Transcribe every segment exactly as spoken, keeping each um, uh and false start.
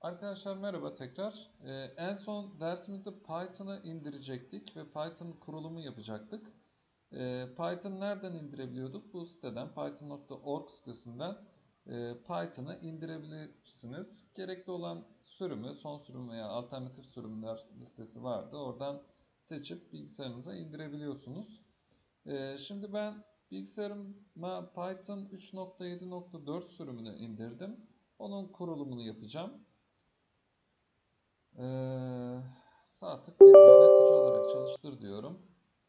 Arkadaşlar merhaba tekrar. Ee, en son dersimizde Python'ı indirecektik ve Python kurulumu yapacaktık. Ee, Python nereden indirebiliyorduk? Bu siteden, python nokta org sitesinden e, Python'ı indirebilirsiniz. Gerekli olan sürümü, son sürüm veya alternatif sürümler listesi vardı. Oradan seçip bilgisayarınıza indirebiliyorsunuz. Ee, şimdi ben bilgisayarıma Python üç nokta yedi nokta dört sürümünü indirdim. Onun kurulumunu yapacağım. Ee, sağ tık bir yönetici olarak çalıştır diyorum.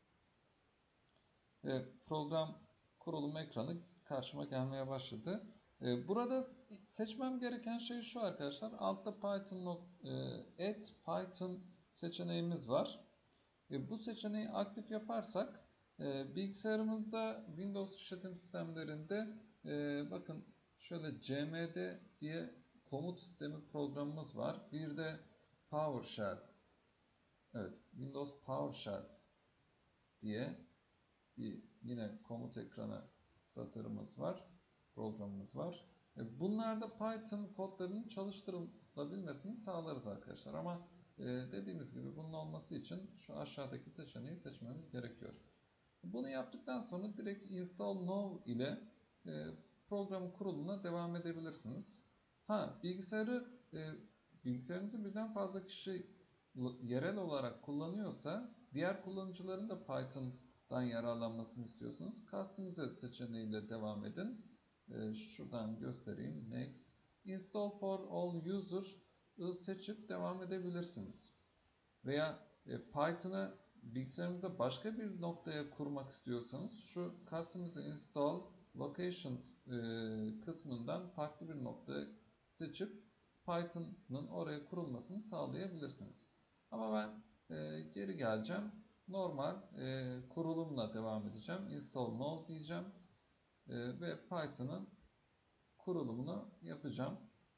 Ve program kurulum ekranı karşıma gelmeye başladı. Ee, burada seçmem gereken şey şu arkadaşlar. Altta Python e, add Python seçeneğimiz var. E, bu seçeneği aktif yaparsak e, bilgisayarımızda Windows işletim sistemlerinde e, bakın şöyle cmd diye komut sistemi programımız var. Bir de PowerShell. Evet, Windows PowerShell diye bir yine komut ekranı satırımız var, programımız var. E, bunlarda Python kodlarının çalıştırılabilmesini sağlarız arkadaşlar. Ama e, dediğimiz gibi bunun olması için şu aşağıdaki seçeneği seçmemiz gerekiyor. Bunu yaptıktan sonra direkt install now ile e, programın kurulumuna devam edebilirsiniz. Ha, bilgisayarı e, bilgisayarınızı birden fazla kişi yerel olarak kullanıyorsa diğer kullanıcıların da Python'dan yararlanmasını istiyorsanız Customize seçeneğiyle devam edin. E, şuradan göstereyim. Next. Install for all user seçip devam edebilirsiniz. Veya e, Python'ı bilgisayarınızda başka bir noktaya kurmak istiyorsanız şu Customize Install Locations e, kısmından farklı bir nokta seçip Python'ın oraya kurulmasını sağlayabilirsiniz. Ama ben e, geri geleceğim. Normal e, kurulumla devam edeceğim. Install now diyeceğim. E, ve Python'ın kurulumunu yapacağım.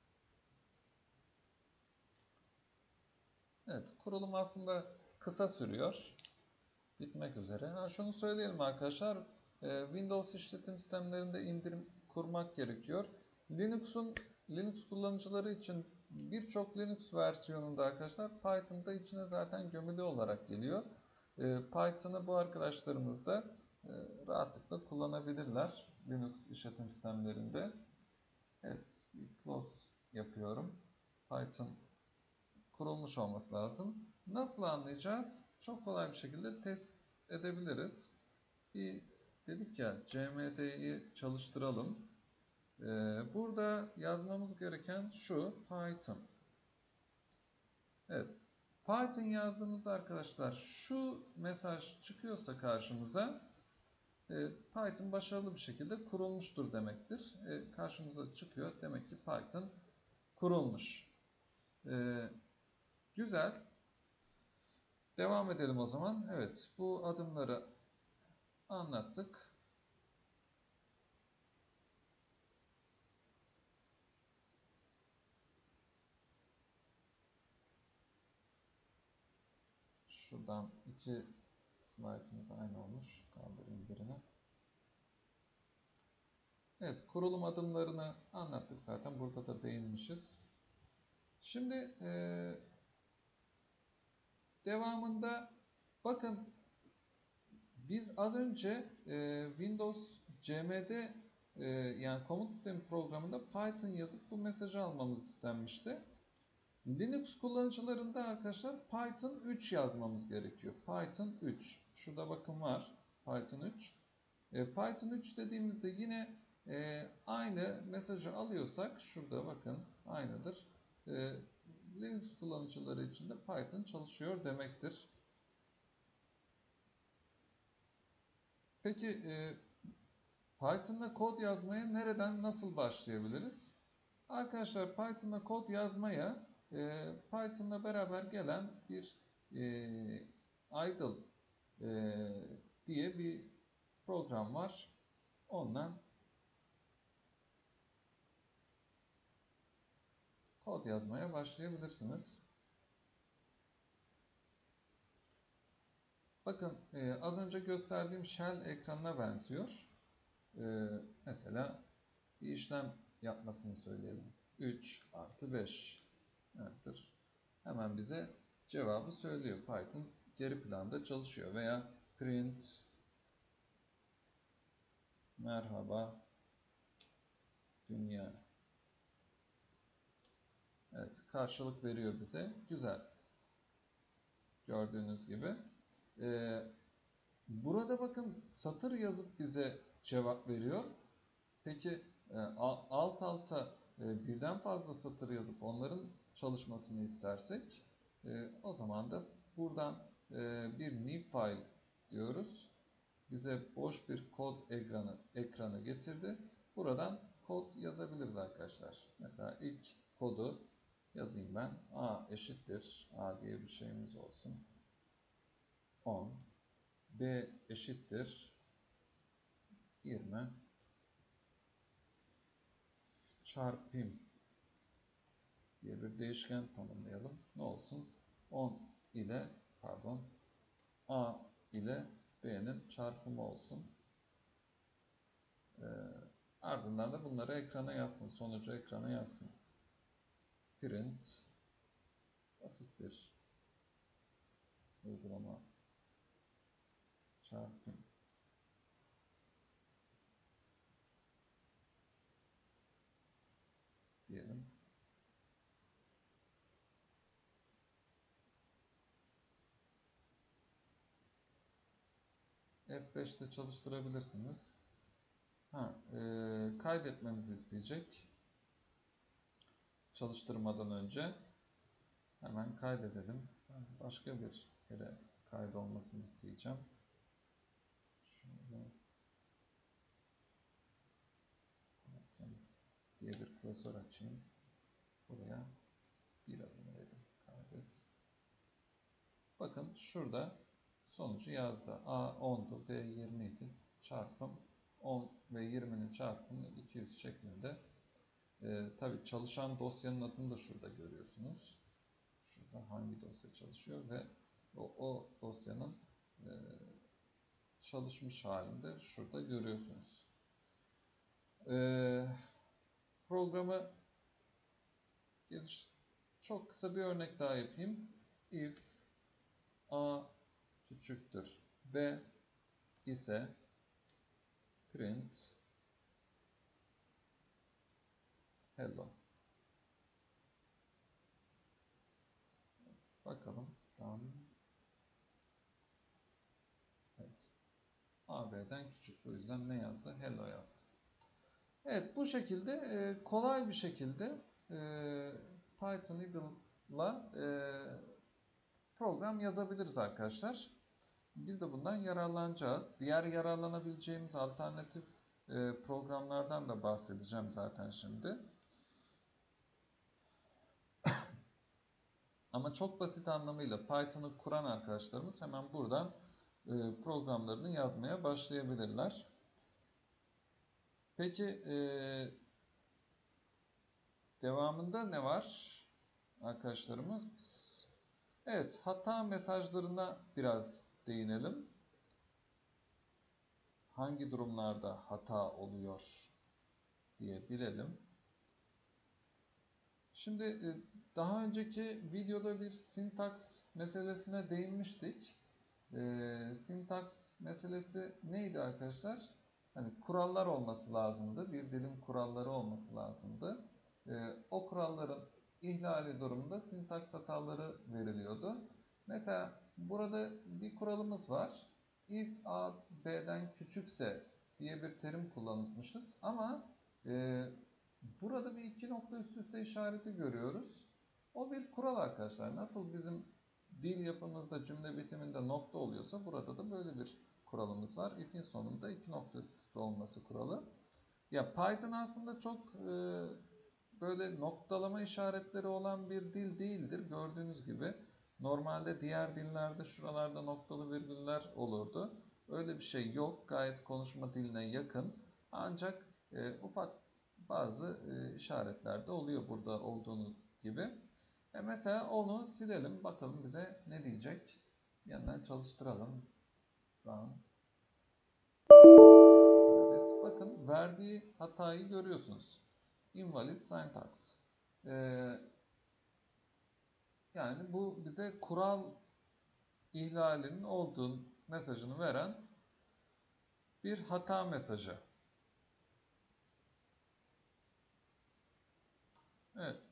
Evet, kurulum aslında kısa sürüyor. Bitmek üzere. Ha, şunu söyleyelim arkadaşlar. E, Windows işletim sistemlerinde indirim kurmak gerekiyor. Linux'un Linux kullanıcıları için birçok Linux versiyonunda arkadaşlar Python'da içine zaten gömülü olarak geliyor. E, Python'ı bu arkadaşlarımız da e, rahatlıkla kullanabilirler Linux işletim sistemlerinde. Evet, bir close yapıyorum. Python kurulmuş olması lazım. Nasıl anlayacağız? Çok kolay bir şekilde test edebiliriz. Bir dedik ya cmd'yi çalıştıralım. Ee, burada yazmamız gereken şu Python. Evet. Python yazdığımızda arkadaşlar şu mesaj çıkıyorsa karşımıza e, Python başarılı bir şekilde kurulmuştur demektir. E, karşımıza çıkıyor. Demek ki Python kurulmuş. E, güzel. Devam edelim o zaman. Evet, bu adımları anlattık. Şuradan iki slaytımız aynı olmuş. Kaldırayım birini. Evet, kurulum adımlarını anlattık zaten. Burada da değinmişiz. Şimdi e, devamında bakın biz az önce e, Windows cmd e, yani komut sistemi programında Python yazıp bu mesajı almamız istenmişti. Linux kullanıcılarında arkadaşlar Python üç yazmamız gerekiyor. Python üç. Şurada bakın var. Python üç. E, Python üç dediğimizde yine e, aynı mesajı alıyorsak şurada bakın aynıdır. E, Linux kullanıcıları için de Python çalışıyor demektir. Peki e, Python'da kod yazmaya nereden nasıl başlayabiliriz? Arkadaşlar Python'da kod yazmaya e, Python'la beraber gelen bir e, idle e, diye bir program var. Ondan kod yazmaya başlayabilirsiniz. Bakın e, az önce gösterdiğim shell ekranına benziyor. E, mesela bir işlem yapmasını söyleyelim. üç artı beş. Enter. Hemen bize cevabı söylüyor. Python geri planda çalışıyor. Veya print merhaba dünya. Evet, karşılık veriyor bize. Güzel. Gördüğünüz gibi. Ee, burada bakın satır yazıp bize cevap veriyor. Peki e, alt alta e, birden fazla satır yazıp onların çalışmasını istersek e, o zaman da buradan e, bir new file diyoruz. Bize boş bir kod ekranı, ekranı getirdi. Buradan kod yazabiliriz arkadaşlar. Mesela ilk kodu yazayım ben. A eşittir. A diye bir şeyimiz olsun. on. B eşittir. yirmi. Çarpım diye bir değişken tanımlayalım. Ne olsun? on ile pardon A ile B'nin çarpımı olsun. Ee, ardından da bunları ekrana yazsın. Sonucu ekrana yazsın. Print basit bir uygulama çarpım diyelim. F beş'te çalıştırabilirsiniz. Ha, e, kaydetmenizi isteyecek. Çalıştırmadan önce hemen kaydedelim. Başka bir yere kaydolmasını isteyeceğim. Şöyle diye bir klasör açayım. Buraya bir adını vereyim. Kaydet. Bakın şurada sonucu yazdı. A on'du, B yirmi idi. Çarpım on ve yirminin çarpımı iki yüz şeklinde. Ee, tabii çalışan dosyanın adını da şurada görüyorsunuz. Şurada hangi dosya çalışıyor ve o, o dosyanın e, çalışmış halinde şurada görüyorsunuz. Ee, programı geliş çok kısa bir örnek daha yapayım. If A küçüktür B ise print hello. Evet, bakalım. Evet. A B'den küçük. Bu yüzden ne yazdı? Hello yazdı. Evet, bu şekilde e, kolay bir şekilde e, Python idle'la e, program yazabiliriz arkadaşlar. Biz de bundan yararlanacağız. Diğer yararlanabileceğimiz alternatif e, programlardan da bahsedeceğim zaten şimdi. Ama çok basit anlamıyla Python'ı kuran arkadaşlarımız hemen buradan e, programlarını yazmaya başlayabilirler. Peki e, devamında ne var arkadaşlarımız? Evet, hata mesajlarına biraz değinelim. Hangi durumlarda hata oluyor diye bilelim. Şimdi daha önceki videoda bir syntax meselesine değinmiştik. E, syntax meselesi neydi arkadaşlar? Hani kurallar olması lazımdı. Bir dilin kuralları olması lazımdı. E, o kuralların ihlali durumunda syntax hataları veriliyordu. Mesela burada bir kuralımız var. If A B'den küçükse diye bir terim kullanmışız ama e, burada bir iki nokta üst üste işareti görüyoruz. O bir kural arkadaşlar. Nasıl bizim dil yapımızda cümle bitiminde nokta oluyorsa burada da böyle bir kuralımız var. If'in sonunda iki nokta üst üste olması kuralı. Ya Python aslında çok e, böyle noktalama işaretleri olan bir dil değildir. Gördüğünüz gibi normalde diğer dillerde şuralarda noktalı virgüller olurdu. Öyle bir şey yok. Gayet konuşma diline yakın. Ancak e, ufak bazı e, işaretler de oluyor burada olduğunu gibi. E mesela onu silelim. Bakalım bize ne diyecek. Yeniden çalıştıralım. Run. Evet, bakın verdiği hatayı görüyorsunuz. Invalid syntax. Ee, Yani bu bize kural ihlalinin olduğu mesajını veren bir hata mesajı. Evet.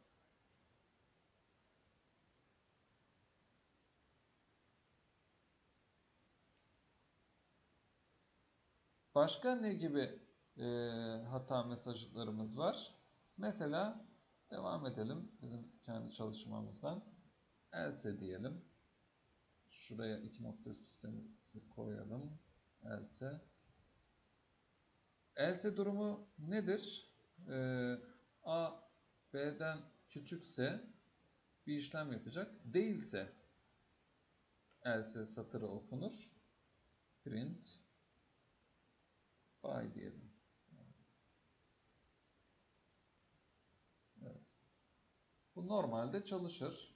Başka ne gibi e, hata mesajlarımız var? Mesela devam edelim bizim kendi çalışmamızdan. Else diyelim. Şuraya iki nokta üst üste koyalım. Else. Else durumu nedir? E, A B'den küçükse bir işlem yapacak. Değilse else satırı okunur. Print by diyelim. Evet. Bu normalde çalışır.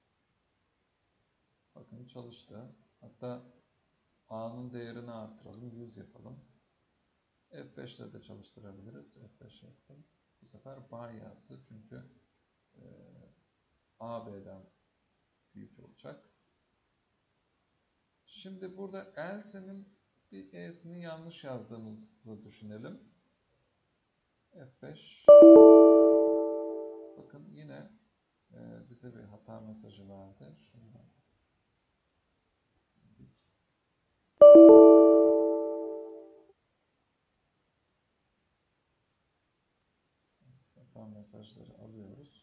Bakın çalıştı. Hatta A'nın değerini artıralım. yüz yapalım. F beş ile de çalıştırabiliriz. F beş yaptım. Bu sefer by yazdı. Çünkü e, A B'den büyük olacak. Şimdi burada else'nin bir e'sini yanlış yazdığımızı düşünelim. F beş. Bakın yine e, bize bir hata mesajı verdi. Şundan sildik. Evet, hata mesajları alıyoruz.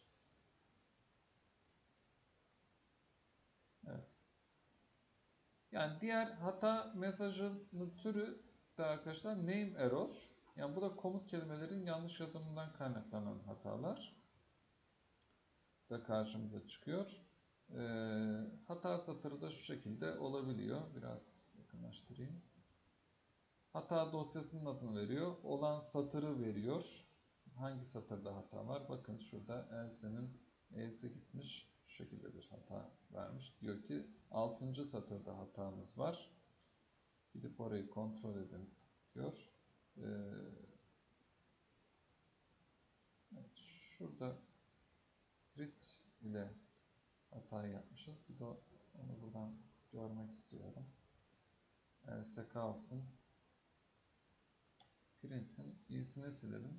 Evet. Yani diğer hata mesajının türü de arkadaşlar name error. Yani bu da komut kelimelerin yanlış yazımından kaynaklanan hatalar da karşımıza çıkıyor. Ee, hata satırı da şu şekilde olabiliyor. Biraz yakınlaştırayım. Hata dosyasının adını veriyor. Olan satırı veriyor. Hangi satırda hata var? Bakın şurada else'nin e'si gitmiş. Şu şekilde bir hata vermiş. Diyor ki altıncı satırda hatamız var. Gidip orayı kontrol edin diyor. Ee, evet, şurada grid ile hata yapmışız. Bir de onu buradan görmek istiyorum. Else kalsın. Print'in i'sini silelim.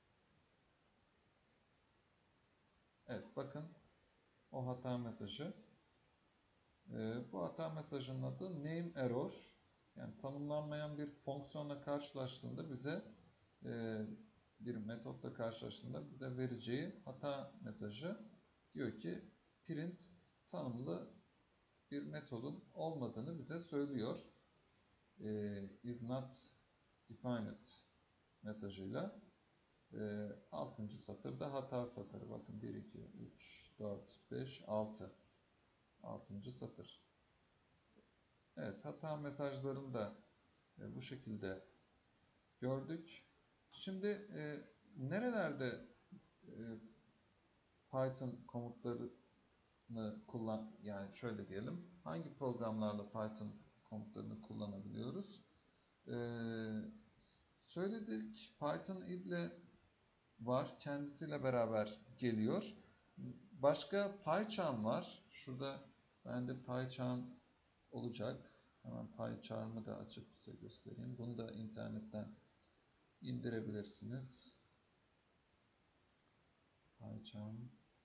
Evet bakın o hata mesajı. Ee, bu hata mesajının adı name error. Yani tanımlanmayan bir fonksiyonla karşılaştığında bize e, bir metotla karşılaştığında bize vereceği hata mesajı diyor ki print tanımlı bir metodun olmadığını bize söylüyor. E, is not defined mesajıyla e, altıncı satırda hata satırı. Bakın bir, iki, üç, dört, beş, altı. altıncı satır. Evet, hata mesajlarını da e, bu şekilde gördük. Şimdi e, nerelerde e, Python komutlarını kullan, yani şöyle diyelim, hangi programlarla Python komutlarını kullanabiliyoruz? E, söyledik, Python ile var, kendisiyle beraber geliyor. Başka PyCharm var. Şurada bende PyCharm olacak. Hemen PyCharm'ı da açıp size göstereyim. Bunu da internetten indirebilirsiniz. PyCharm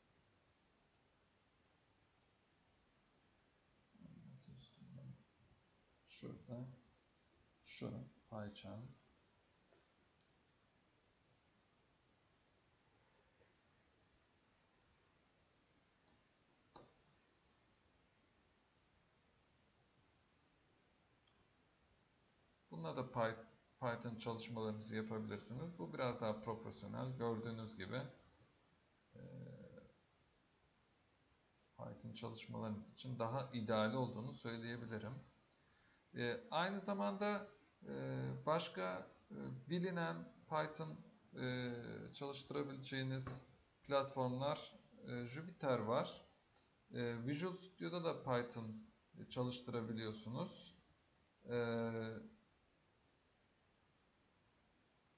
şurada şu PyCharm. Bununla da Python çalışmalarınızı yapabilirsiniz. Bu biraz daha profesyonel. Gördüğünüz gibi Python çalışmalarınız için daha ideal olduğunu söyleyebilirim. E, aynı zamanda e, başka e, bilinen Python e, çalıştırabileceğiniz platformlar e, Jupyter var. E, Visual Studio'da da Python çalıştırabiliyorsunuz. E,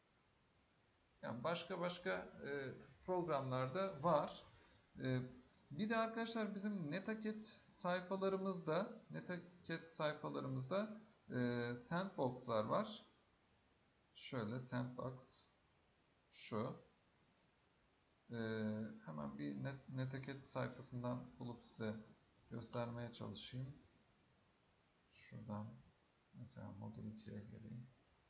yani başka başka e, programlarda var. E, Bir de arkadaşlar bizim Netaket sayfalarımızda Netaket sayfalarımızda e, sandbox'lar var. Şöyle sandbox şu. E, hemen bir net, Netaket sayfasından bulup size göstermeye çalışayım. Şuradan mesela modül ikiye geleyim.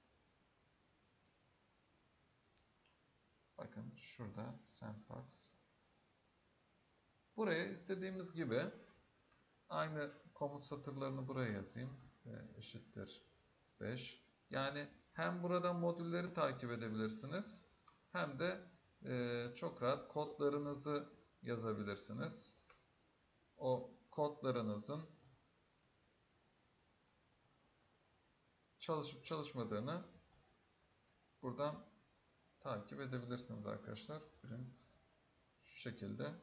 Bakın şurada sandbox. Buraya istediğimiz gibi aynı komut satırlarını buraya yazayım. E, eşittir beş. Yani hem buradan modülleri takip edebilirsiniz hem de e, çok rahat kodlarınızı yazabilirsiniz. O kodlarınızın çalışıp çalışmadığını buradan takip edebilirsiniz arkadaşlar. Print şu şekilde.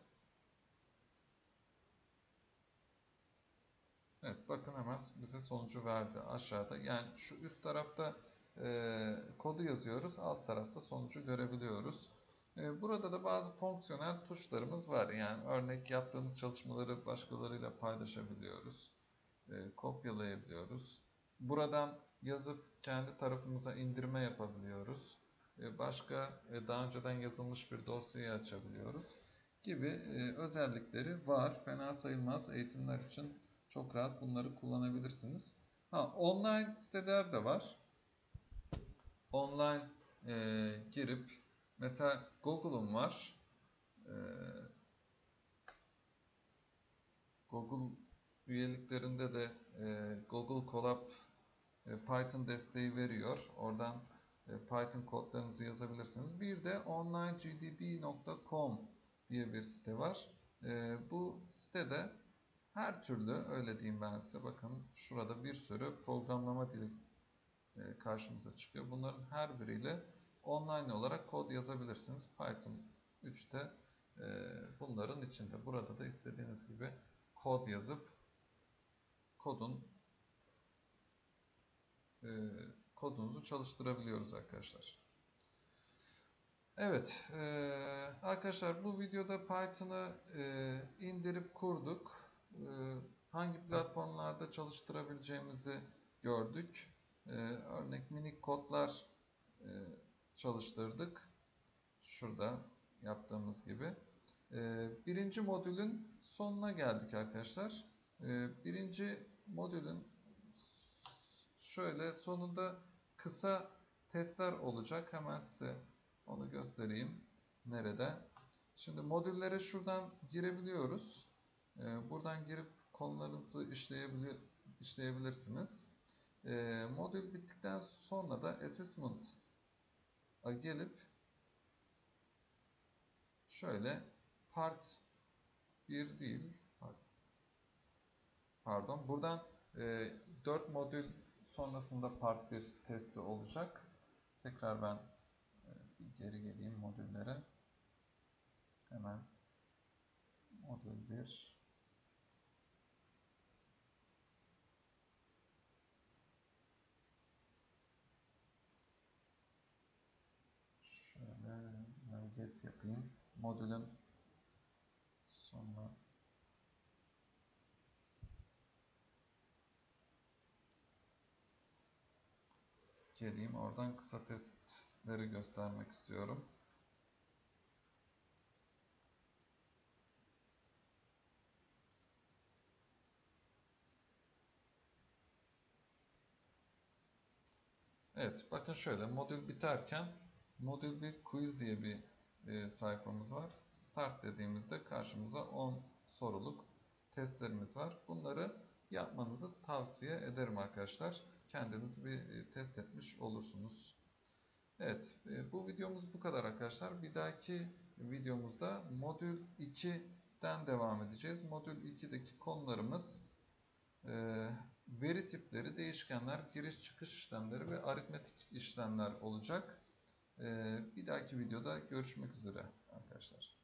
Evet, bakın hemen bize sonucu verdi aşağıda. Yani şu üst tarafta e, kodu yazıyoruz. Alt tarafta sonucu görebiliyoruz. E, burada da bazı fonksiyonel tuşlarımız var. Yani örnek yaptığımız çalışmaları başkalarıyla paylaşabiliyoruz. E, kopyalayabiliyoruz. Buradan yazıp kendi tarafımıza indirme yapabiliyoruz. E, başka e, daha önceden yazılmış bir dosyayı açabiliyoruz gibi e, özellikleri var. Fena sayılmaz. Eğitimler için çok rahat bunları kullanabilirsiniz. Ha, online siteler de var. Online e, girip mesela Google'um var. E, Google üyeliklerinde de e, Google Colab e, Python desteği veriyor. Oradan e, Python kodlarınızı yazabilirsiniz. Bir de online g d b nokta com diye bir site var. E, bu sitede her türlü, öyle diyeyim ben size, bakın şurada bir sürü programlama dili e, karşımıza çıkıyor. Bunların her biriyle online olarak kod yazabilirsiniz. Python üçte e, bunların içinde. Burada da istediğiniz gibi kod yazıp kodun e, kodunuzu çalıştırabiliyoruz arkadaşlar. Evet e, arkadaşlar, bu videoda Python'ı e, indirip kurduk. E, hangi platformlarda çalıştırabileceğimizi gördük. E, örnek minik kodlar e, çalıştırdık. Şurada yaptığımız gibi. E, birinci modülün sonuna geldik arkadaşlar. E, birinci modülün şöyle sonunda kısa testler olacak. Hemen size onu göstereyim. Nerede? Şimdi modüllere şuradan girebiliyoruz. Ee, buradan girip konularınızı işleyebilir, işleyebilirsiniz. Ee, modül bittikten sonra da assessment'a gelip şöyle part bir değil, pardon, buradan e, dört modül sonrasında part bir testi olacak. Tekrar ben e, geri geleyim modüllere. Hemen modül bir. Şöyle navigate yapayım. Modülün sonuna geleyim. Oradan kısa testleri göstermek istiyorum. Evet, bakın şöyle modül biterken modül bir quiz diye bir e, sayfamız var. Start dediğimizde karşımıza on soruluk testlerimiz var. Bunları yapmanızı tavsiye ederim arkadaşlar. Kendiniz bir e, test etmiş olursunuz. Evet, e, bu videomuz bu kadar arkadaşlar. Bir dahaki videomuzda modül ikiden devam edeceğiz. Modül ikideki konularımız e, veri tipleri, değişkenler, giriş çıkış işlemleri ve aritmetik işlemler olacak. E, bir dahaki videoda görüşmek üzere arkadaşlar.